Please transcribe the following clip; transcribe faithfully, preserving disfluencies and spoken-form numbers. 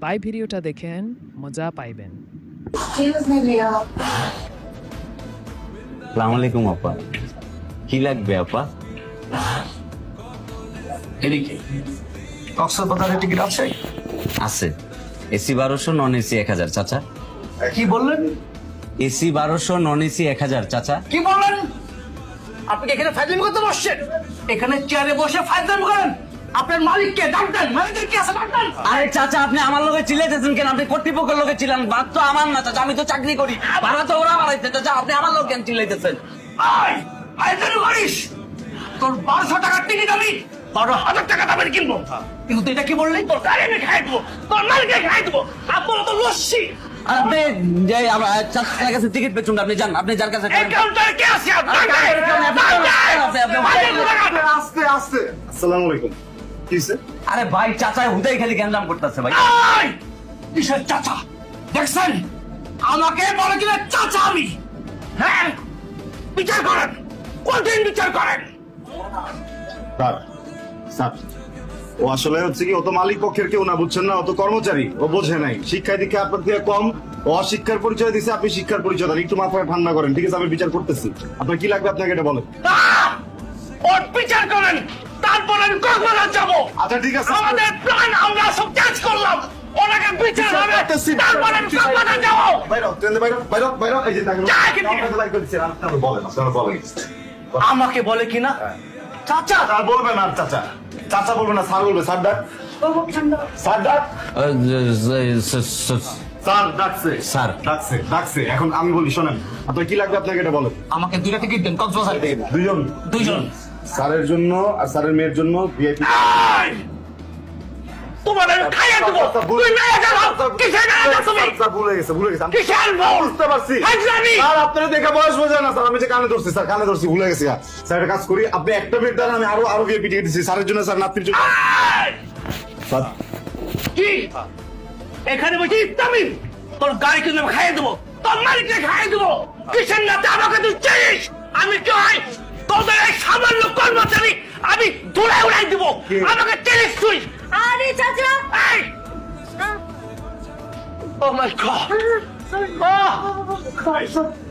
পাই ভিডিওটা দেখেন, মজা পাইবেন। আসসালামু আলাইকুম আপা। কি লাগবে আপা? এদিকে কক্সবাজারের টিকিট আছে? আছে। এসি বারোশো, নন এসি এক হাজার। চাচা কি বললেন? এসি বারোশো, নন এসি এক হাজার। চাচা কি বললেন? আপনি কি এখানে ফাইজলামি করতে বসছেন? এখানে চেয়ারে বসে ফাইজলামি করেন? আপনার মালিককে ডাক্তার, ম্যানেজার কি আছে ডাক্তার? আরে চাচা, আপনি আমার লোকে চিল্লাইতেছেন কেন? আপনি কর্তৃপক্ষের লোকে ছিলেন, বাদ তো আমার না চাচা, আমি তো চাকরি করি, ভাড়া তো ওরা বাড়াইছে। চাচা আপনি আমার লোক কেন চিল্লাইতেছেন? আয় ফাইজলামি করিস? তোর বারোশো টাকার টিকিট আমি বারো হাজার টাকা দামের কিনবো, কিন্তু তুই এটা কি বললি? তোর গাড়ি আমি খাই দেবো, তোর মালিককে খাই দেবো, আপনারা তো লস্যি। আপনি যে চাচার কাছে টিকিট পেছুন, আপনি যান, আপনি যার কাছে কাউন্টারে কে আছে? আস্তে আস্তে। আসসালামু আলাইকুম। কি হইছে? আরে ভাই, চাচা হুদাই খালি গ্যাঞ্জাম করতেছে ভাই। কিসের চাচা? দেখছেন আমাকে বলে কিনা চাচা আমি? হ্যাঁ, বিচার করেন, কোনদিন বিচার করেন? স্যার স্যার ও আসলে হচ্ছে কি, ও তো মালিক পক্ষের কেউ না, বুঝছেন না? ও তো কর্মচারী, ও বোঝে নাই। শিক্ষায় দীক্ষা আপনার থেকে কম, ও অশিক্ষার পরিচয় দিছে, আপনি শিক্ষার পরিচয় দেন। একটু মাথায় ঠান্ডা করেন, ঠিক আছে? আমি বিচার করতেছি। আপনার কি লাগবে আপনাকে এটা বলেন। ওর বিচার করেন, তারপর আমি কক্সবাজার যাবো। আচ্ছা ঠিক আছে, আমাদের প্ল্যান আমরা সব চেঞ্জ করলাম, ওনাকে বিচার হবে, তারপর আমি কক্সবাজার যাবো। বাইরে ট্রেন বাইরে বাইরে বাইরে। এই যে দেখেন যা এখান থেকে। আপনারা লাইক করছেন, আপনারা বলেন, আপনারা বলেন। আমাকে বলে কিনা চাচা? আর বলবেন না চাচা, চাচা বলবেন না, স্যার বলবে। স্যার ডাক, স্যার ডাক, স্যার ডাকছে, স্যার ডাকছে ডাকছে। এখন আমি বলি, শোনেন, আপনার কি লাগবে আপনাকে এটা বলেন। আমাকে দুইটা টিকিট দেন কক্সবাজার থেকে। দুইজন দুইজন স্যারের জন্য আর স্যারের মেয়ের জন্য ভিআইপি। তোমার আমি খাইয়ে দেবো, তুই মেয়ে যাবো। কিসের মেয়ে যাবো তুমি? স্যার ভুলে গেছে, ভুলে গেছে। আমি কিসের ভুল? বুঝতে পারছি হাজরামি। স্যার, আপনারা দেখে বয়স বোঝে না স্যার। আমি যে কানে ধরছি স্যার, কানে ধরছি, ভুলে গেছি। স্যার একটা কাজ করি, আপনি একটা মিনিট দেন, আমি আরো আরো ভিআইপি টিকিট দিচ্ছি স্যারের জন্য, স্যার নাতির জন্য। স্যার কি এখানে বসে ইসলামী? তোর গাড়ি কিন্তু আমি খাইয়ে দেবো, তোর মালিককে খাইয়ে দেবো। কিসের নাতে আমাকে তুই চিনিস? আমি কি হয় তোদের এই সামান্য কর্মচারী আমি ধুলে উড়াই দিব? আমাকে চিনিস তুই? আরে চাচা, এই ও মাই গড।